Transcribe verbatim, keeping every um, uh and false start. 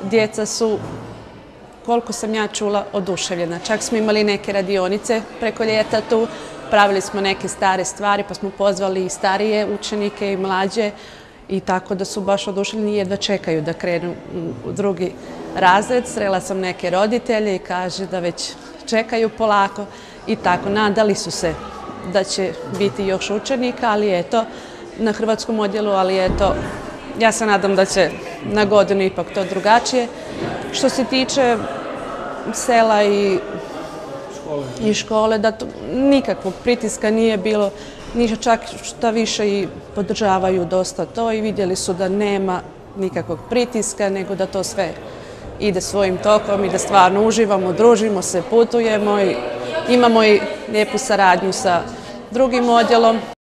djeca su, koliko sam ja čula, oduševljena. Čak smo imali neke radionice preko ljeta tu, pravili smo neke stare stvari, pa smo pozvali i starije učenike i mlađe i tako da su baš oduševljeni i jedva čekaju da krenu u drugi razred. Srela sam neke roditelje i kaže da već čekaju polako i tako. Nadali su se da će biti još učenika, ali eto, na hrvatskom odjelu, ali eto, ja se nadam da će na godinu ipak to drugačije. Što se tiče sela i i škole, da nikakvog pritiska nije bilo, ništa, čak šta više i podržavaju dosta to i vidjeli su da nema nikakvog pritiska, nego da to sve ide svojim tokom i da stvarno uživamo, družimo se, putujemo i imamo i lijepu saradnju sa drugim odjelom.